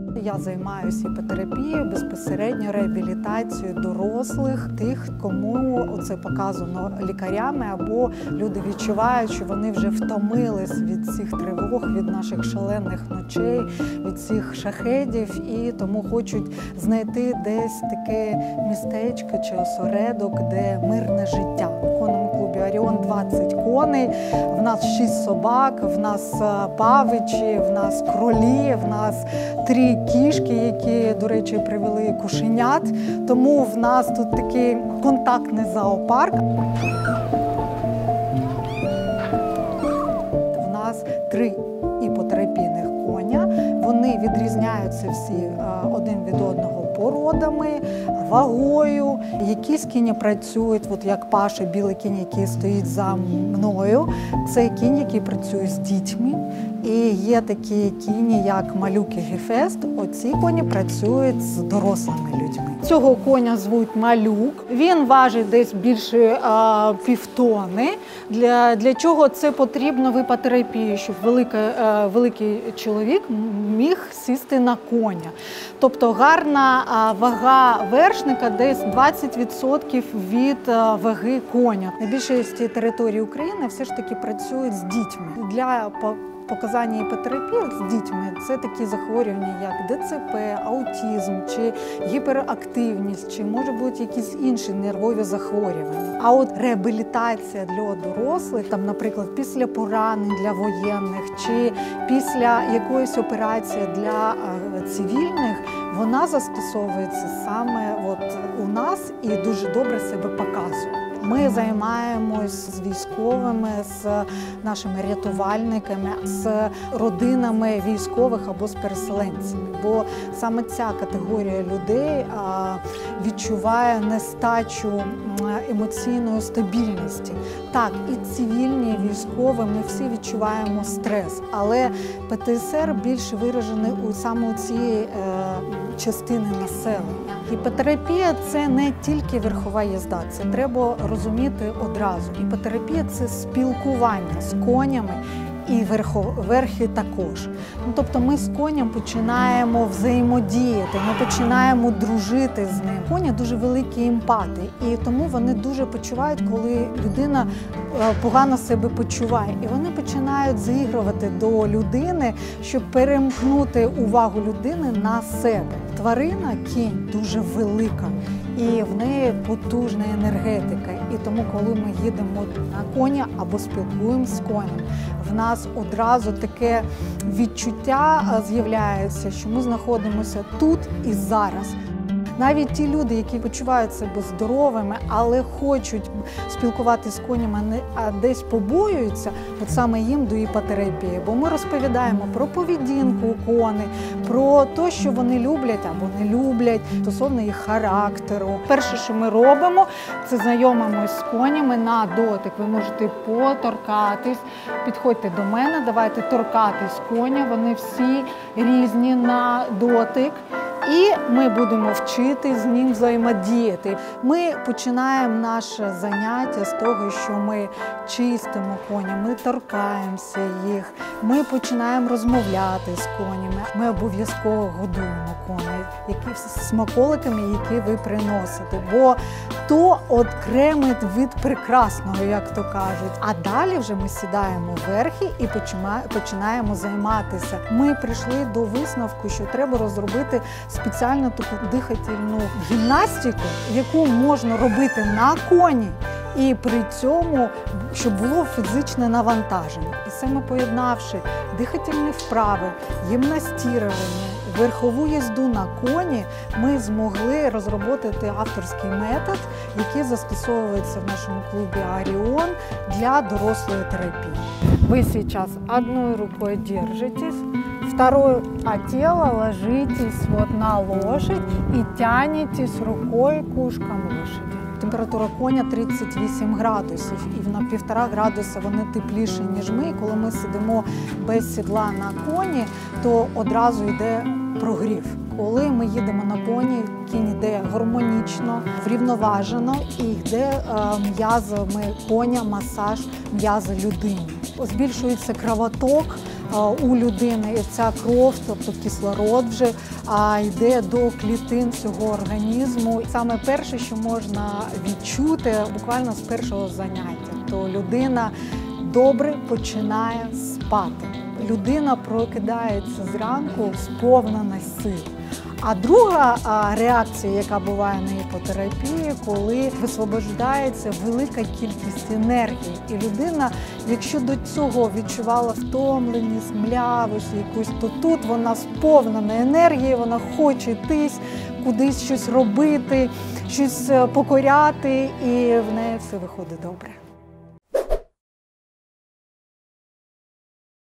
Я займаюся іпотерапією, безпосередньо реабілітацією дорослих, тих, кому це показано лікарями, або люди відчувають, що вони вже втомились від цих тривог, від наших шалених ночей, від цих шахедів, і тому хочуть знайти десь таке містечко чи осередок, де мирне життя. В конному клубі «Оріон» 20 коней, в нас 6 собак, в нас павичі, в нас кролі, в нас 3 кішки, які, до речі, привели кошенят. Тому в нас тут такий контактний зоопарк. В нас 3 іпотерапійних коня. Вони відрізняються всі один від одного породами, вагою. Якісь кіні працюють, от як Паша, білий кінь, який стоїть за мною. Це кінь, який працює з дітьми. І є такі кіні, як Малюк і Гефест. Оці коні працюють з дорослими людьми. Цього коня звуть Малюк. Він важить десь більше півтони. Для чого це потрібно в іпотерапії, щоб великий чоловік міг сісти на коня. Тобто гарна вага вершника десь 20% від ваги коня. На більшості території України все ж таки працюють з дітьми. Для показання іпотерапії з дітьми – це такі захворювання, як ДЦП, аутизм, чи гіперактивність, чи, може бути, якісь інші нервові захворювання. А от реабілітація для дорослих, там, наприклад, після поранень для воєнних, чи після якоїсь операції для цивільних, вона застосовується саме у нас і дуже добре себе показує. Ми займаємось з військовими, з нашими рятувальниками, з родинами військових або з переселенцями. Бо саме ця категорія людей відчуває нестачу емоційної стабільності. Так, і цивільні, і військові, ми всі відчуваємо стрес, але ПТСР більш виражений саме у цієї частини населення. Іпотерапія – це не тільки верхова їзда, це треба розуміти одразу. Іпотерапія – це спілкування з конями і верхи також. Тобто ми з конем починаємо взаємодіяти, ми починаємо дружити з ним. Коні дуже великі емпати, і тому вони дуже почувають, коли людина погано себе почуває. І вони починають заігрувати до людини, щоб перемкнути увагу людини на себе. Тварина, кінь, дуже велика, і в неї потужна енергетика. І тому, коли ми їдемо на коня або спілкуємося з конем, в нас одразу таке відчуття з'являється, що ми знаходимося тут і зараз. Навіть ті люди, які почувають себе здоровими, але хочуть спілкуватися з конями, а десь побоюються, от саме їм до іпотерапії. Бо ми розповідаємо про поведінку коней, про те, що вони люблять або не люблять, стосовно їх характеру. Перше, що ми робимо, це знайомимось з конями на дотик. Ви можете поторкатись, підходьте до мене, давайте торкатись коня, вони всі різні на дотик. І ми будемо вчити з ним взаємодіяти. Ми починаємо наше заняття з того, що ми чистимо коня, ми торкаємося їх, ми починаємо розмовляти з конями. Ми обов'язково годуємо коней смаколиками, які ви приносите. Бо то окремий вид прекрасного, як то кажуть. А далі вже ми сідаємо вверхи і починаємо займатися. Ми прийшли до висновку, що треба розробити спеціальну таку дихательну гімнастику, яку можна робити на коні, і при цьому, щоб було фізичне навантаження. І саме поєднавши дихательні вправи, гімнастірування, верхову їзду на коні, ми змогли розробити авторський метод, який застосовується в нашому клубі «Оріон» для дорослої терапії. Вы сейчас одной рукой держитесь, второй от тела ложитесь на лошадь и тянетесь рукой к ушкам лошади. Температура коня 38 градусів, і на 1,5 градуса вони тепліші, ніж ми. І коли ми сидимо без сідла на коні, то одразу йде прогрів. Коли ми їдемо на коні, кінь йде гармонічно, врівноважено і йде м'язами коня, масаж м'язи людини. Збільшується кровоток, у людини, і ця кров, тобто кислород вже йде до клітин всього організму. Саме перше, що можна відчути буквально з першого заняття, то людина добре починає спати. Людина прокидається зранку сповнена сил. А друга реакція, яка буває на іпотерапії, коли висвобождається велика кількість енергії. І людина, якщо до цього відчувала втомленість, млявість якусь, то тут вона сповнена енергії, вона хоче йтись, кудись щось робити, щось покоряти, і в неї все виходить добре.